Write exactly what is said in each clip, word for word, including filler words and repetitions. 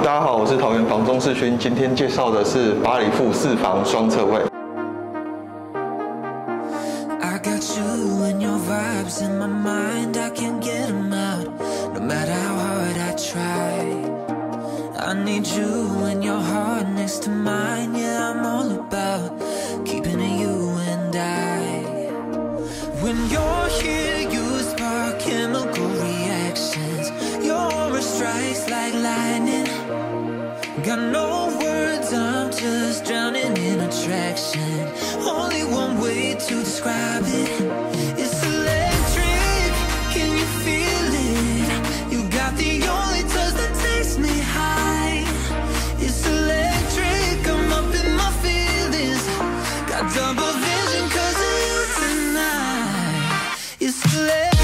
大家好，我是桃园房仲世勋，今天介绍的是巴黎富四房双侧位。 I got you and your vibes in my mind, I can't get them out, no matter how hard I try. I need you and your heart next to mine, yeah, I'm all about keeping it you and I. When you're here, you spark chemical reactions, your aura strikes like lightning. Got no words, I'm just drowning in attraction. Only one way to describe it. It's electric, can you feel it? You got the only touch that takes me high. It's electric, I'm up in my feelings. Got double vision cause of you tonight. It's electric.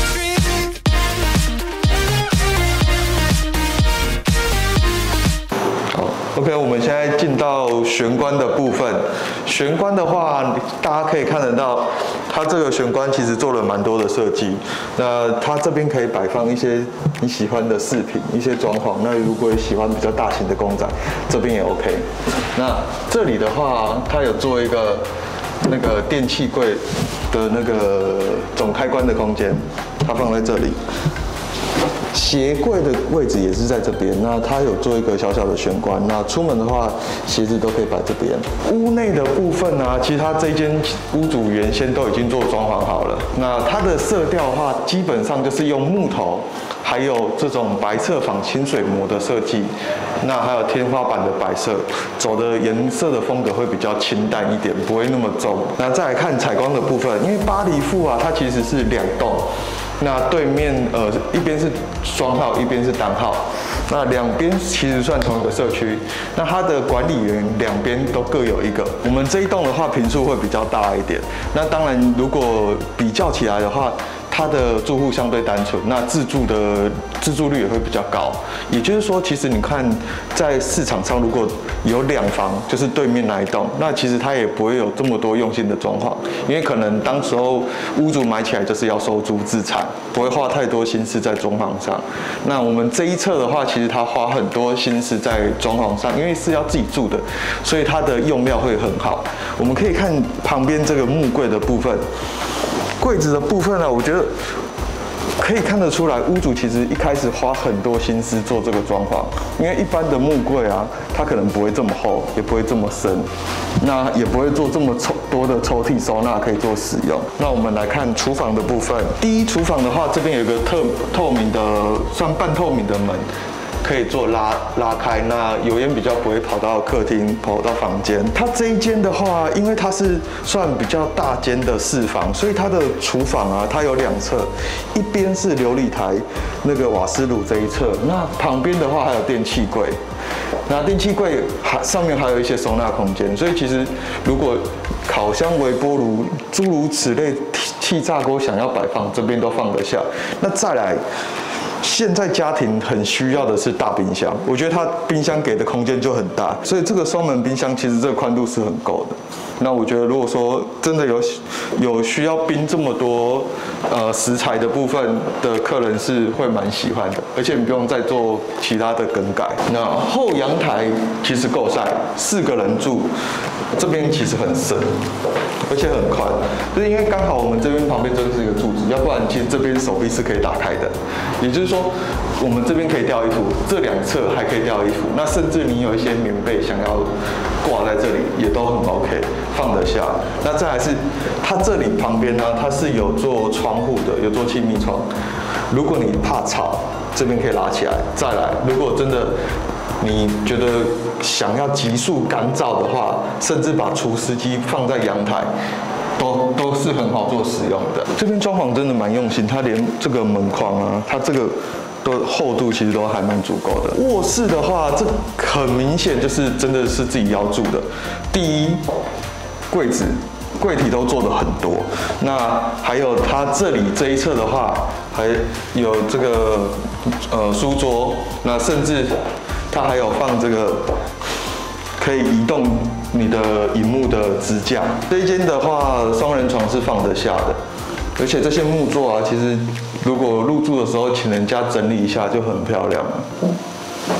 OK， 我们现在进到玄关的部分。玄关的话，大家可以看得到，它这个玄关其实做了蛮多的设计。那它这边可以摆放一些你喜欢的饰品，一些装潢。那如果喜欢比较大型的公仔，这边也 OK。那这里的话，它有做一个那个电器柜的那个总开关的空间，它放在这里。 鞋柜的位置也是在这边，那它有做一个小小的玄关。那出门的话，鞋子都可以摆这边。屋内的部分呢、啊，其实它这间屋主原先都已经做装潢好了。那它的色调的话，基本上就是用木头，还有这种白色仿清水膜的设计。那还有天花板的白色，走的颜色的风格会比较清淡一点，不会那么重。那再来看采光的部分，因为巴黎富啊，它其实是两栋。 那对面呃一边是双号，一边是单号，那两边其实算同一个社区。那它的管理员两边都各有一个。我们这一栋的话，坪数会比较大一点。那当然，如果比较起来的话，它的住户相对单纯，那自住的自住率也会比较高。也就是说，其实你看在市场上，如果有两房，就是对面那一栋，那其实它也不会有这么多用心的装潢，因为可能当时候屋主买起来就是要收租自产。 不会花太多心思在装潢上。那我们这一侧的话，其实它花很多心思在装潢上，因为是要自己住的，所以它的用料会很好。我们可以看旁边这个木柜的部分，柜子的部分呢，我觉得可以看得出来，屋主其实一开始花很多心思做这个装潢，因为一般的木柜啊，它可能不会这么厚，也不会这么深，那也不会做这么抽多的抽屉收纳可以做使用。那我们来看厨房的部分，第一厨房的话，这边有一个透透明的，算半透明的门。 可以做拉拉开，那油烟比较不会跑到客厅，跑到房间。它这一间的话，因为它是算比较大间的四房，所以它的厨房啊，它有两侧，一边是琉璃台，那个瓦斯炉这一侧，那旁边的话还有电器柜。那电器柜还上面还有一些收纳空间，所以其实如果烤箱、微波炉诸如此类气炸锅想要摆放，这边都放得下。那再来。 现在家庭很需要的是大冰箱，我觉得它冰箱给的空间就很大，所以这个双门冰箱其实这个宽度是很够的。那我觉得如果说真的有有需要冰这么多呃食材的部分的客人是会蛮喜欢的，而且你不用再做其他的更改。那后阳台其实够晒，四个人住，这边其实很深，而且很宽，就是因为刚好我们这边旁边就是一个柱子，要不然其实这边手臂是可以打开的，也就是说。 我们这边可以吊衣服，这两侧还可以吊衣服。那甚至你有一些棉被想要挂在这里，也都很 OK， 放得下。那再来是它这里旁边呢，它是有做窗户的，有做气密窗。如果你怕吵，这边可以拉起来。再来，如果真的你觉得想要急速干燥的话，甚至把除湿机放在阳台。 都都是很好做使用的。这边装潢真的蛮用心，它连这个门框啊，它这个的厚度其实都还蛮足够的。卧室的话，这很明显就是真的是自己要住的。第一，柜子、柜体都做的很多。那还有它这里这一侧的话，还有这个呃书桌，那甚至它还有放这个。 可以移动你的萤幕的支架。这一间的话，双人床是放得下的，而且这些木座啊，其实如果入住的时候请人家整理一下就很漂亮了。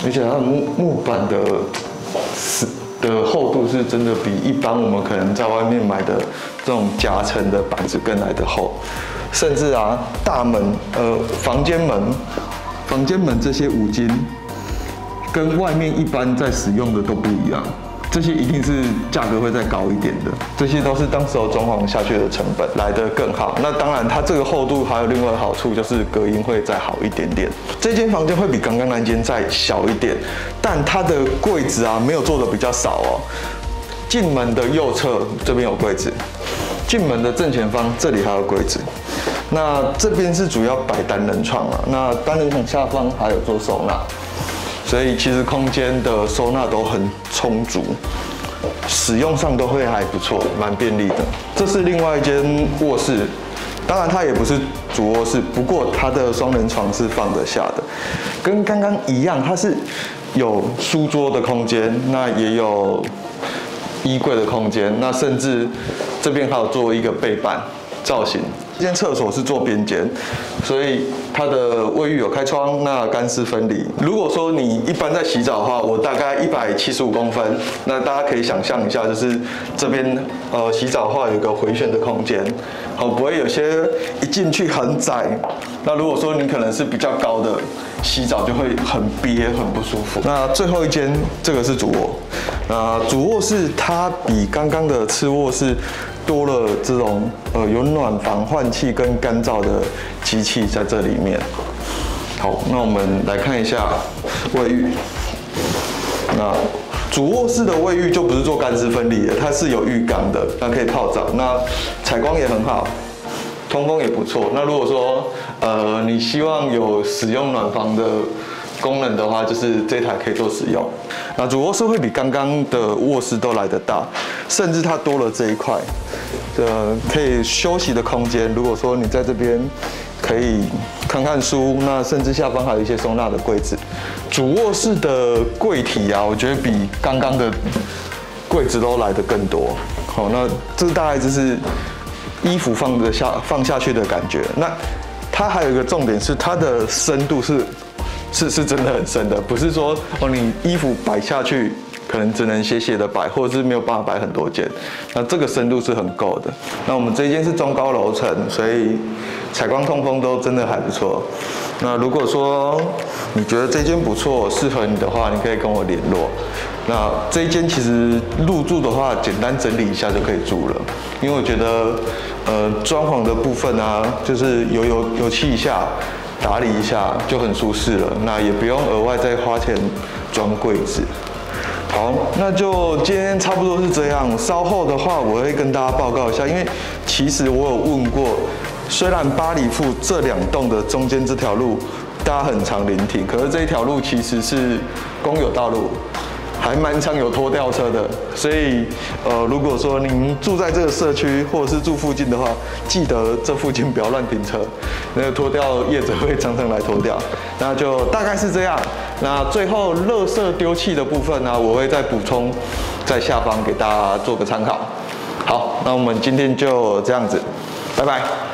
而且它的木木板的是的厚度是真的比一般我们可能在外面买的这种夹层的板子更来的厚，甚至啊大门呃房间门房间门这些五金跟外面一般在使用的都不一样。这些一定是价格会再高一点的，这些都是当时候装潢下去的成本来得更好。那当然，它这个厚度还有另外的好处，就是隔音会再好一点点。这间房间会比刚刚那间再小一点，但它的柜子啊没有做的比较少哦。进门的右侧这边有柜子，进门的正前方这里还有柜子。那这边是主要摆单人床啊，那单人床下方还有做收纳。所以其实空间的收纳都很充足，使用上都会还不错，蛮便利的。这是另外一间卧室，当然它也不是主卧室，不过它的双人床是放得下的，跟刚刚一样，它是有书桌的空间，那也有衣柜的空间，那甚至这边还有做一个背板造型。这间厕所是做边间，所以它的卫浴有开窗，那干湿分离。如果说你一般在洗澡的话，我大概一百七十五公分，那大家可以想象一下，就是这边呃洗澡的话有一个回旋的空间，好，不会有些一进去很窄。那如果说你可能是比较高的，洗澡就会很憋，很不舒服。那最后一间这个是主卧，那主卧室它比刚刚的次卧室多了这种呃有暖房换气跟干燥的机器在这里面。好，那我们来看一下卫浴。那主卧室的卫浴就不是做干湿分离的，它是有浴缸的，那可以泡澡，那采光也很好，通风也不错。那如果说呃你希望有使用暖房的功能的话，就是这台可以做使用。那主卧室会比刚刚的卧室都来得大，甚至它多了这一块，呃，可以休息的空间。如果说你在这边可以看看书，那甚至下方还有一些收纳的柜子。主卧室的柜体啊，我觉得比刚刚的柜子都来得更多。好，那这大概就是衣服放得下放下去的感觉。那它还有一个重点是它的深度是。是是真的很深的，不是说哦你衣服摆下去可能只能斜斜的摆，或者是没有办法摆很多件，那这个深度是很够的。那我们这一间是中高楼层，所以采光通风都真的还不错。那如果说你觉得这间不错，适合你的话，你可以跟我联络。那这一间其实入住的话，简单整理一下就可以住了，因为我觉得呃装潢的部分啊，就是油油油漆一下。打理一下就很舒适了，那也不用额外再花钱装柜子。好，那就今天差不多是这样。稍后的话，我会跟大家报告一下，因为其实我有问过，虽然八里铺这两栋的中间这条路大家很常临停，可是这一条路其实是公有道路。还蛮常有拖吊车的，所以呃，如果说您住在这个社区或者是住附近的话，记得这附近不要乱停车，那个拖吊业者会常常来拖吊。那就大概是这样。那最后垃圾丢弃的部分呢，我会再补充在下方给大家做个参考。好，那我们今天就这样子，拜拜。